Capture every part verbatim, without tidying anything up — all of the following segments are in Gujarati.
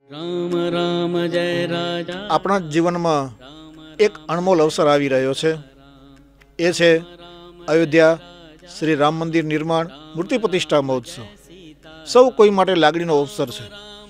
રામ રામ જય રાજા। આપણા જીવનમાં એક અણમોલ અવસર આવી રહ્યો છે, એ છે અયોધ્યા શ્રી રામ મંદિર નિર્માણ મૂર્તિ પ્રતિષ્ઠા મહોત્સવ। સૌ કોઈ માટે લાગણીનો અવસર છે।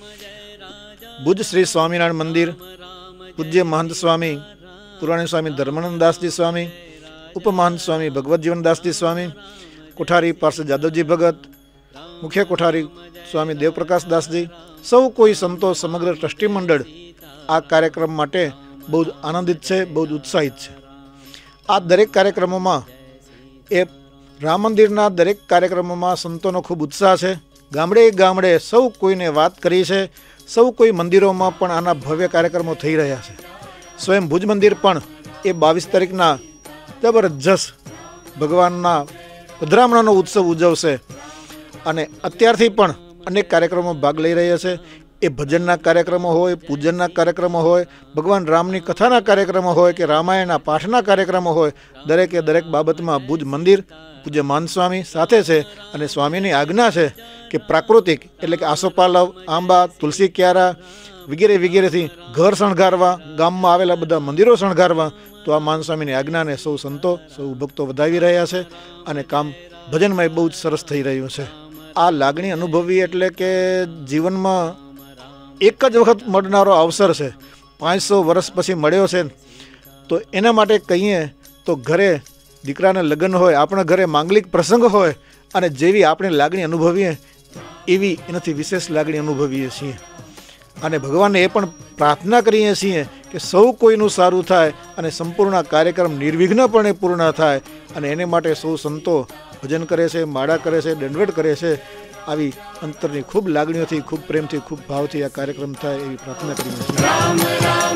ભુજ શ્રી સ્વામિનારાયણ મંદિર, પૂજ્ય મહંત સ્વામી પુરાણી સ્વામી ધર્માનંદદાસજી સ્વામી, ઉપમહંત સ્વામી ભગવત જીવનદાસજી સ્વામી, કોઠારી પાર્ષદ જાદવજી ભગત, મુખ્ય કોઠારી સ્વામી દેવપ્રકાશ દાસજી, સૌ કોઈ સંતો, સમગ્ર ટ્રસ્ટી મંડળ આ કાર્યક્રમ માટે બહુ જ આનંદિત છે, બહુ જ ઉત્સાહિત છે। આ દરેક કાર્યક્રમોમાં એ રામ મંદિરના દરેક કાર્યક્રમોમાં સંતોનો ખૂબ ઉત્સાહ છે। ગામડે ગામડે સૌ કોઈને વાત કરી છે, સૌ કોઈ મંદિરોમાં પણ આના ભવ્ય કાર્યક્રમો થઈ રહ્યા છે। સ્વયં ભુજ મંદિર પણ એ બાવીસ તારીખના જબરજસ્ત ભગવાનના પધરામણાનો ઉત્સવ ઉજવશે અને અત્યારથી પણ અનેક કાર્યક્રમો ભાગ લઈ રહ્યા છે। એ ભજનના કાર્યક્રમો હોય, પૂજનના કાર્યક્રમો હોય, ભગવાન રામની કથાના કાર્યક્રમો હોય કે રામાયણના પાઠના કાર્યક્રમો હોય, દરેકે દરેક બાબતમાં ભુજ મંદિર પૂજ્ય મહંત સ્વામી સાથે છે અને સ્વામીની આજ્ઞા છે કે પ્રાકૃતિક એટલે કે આસોપાલવ, આંબા, તુલસી ક્યારા વગેરે વગેરેથી ઘર શણગારવા, ગામમાં આવેલા બધા મંદિરો શણગારવા। તો આ મહંત સ્વામીની આજ્ઞાને સૌ સંતો, સૌ ભક્તો વધાવી રહ્યા છે અને કામ ભજનમાં બહુ જ સરસ થઈ રહ્યું છે। આ લાગણી અનુભવી એટલે કે જીવનમાં એક જ વખત મળનારો અવસર છે, પાંચસો વર્ષ પછી મળ્યો છે। તો એના માટે કહીએ તો ઘરે દીકરાને લગ્ન હોય, આપણા ઘરે માંગલિક પ્રસંગ હોય અને જેવી આપણે લાગણી અનુભવીએ એવી એનાથી વિશેષ લાગણી અનુભવીએ છીએ અને ભગવાનને એ પણ પ્રાર્થના કરીએ છીએ કે સૌ કોઈનું સારું થાય અને સંપૂર્ણ કાર્યક્રમ નિર્વિઘ્નપણે પૂર્ણ થાય અને એને માટે સૌ સંતો ભજન કરે છે, માળા કરે છે, દંડવત કરે છે। આવી અંતરની ખૂબ લાગણીઓથી, ખૂબ પ્રેમથી, ખૂબ ભાવથી આ કાર્યક્રમ થાય એવી પ્રાર્થના કરીએ છીએ।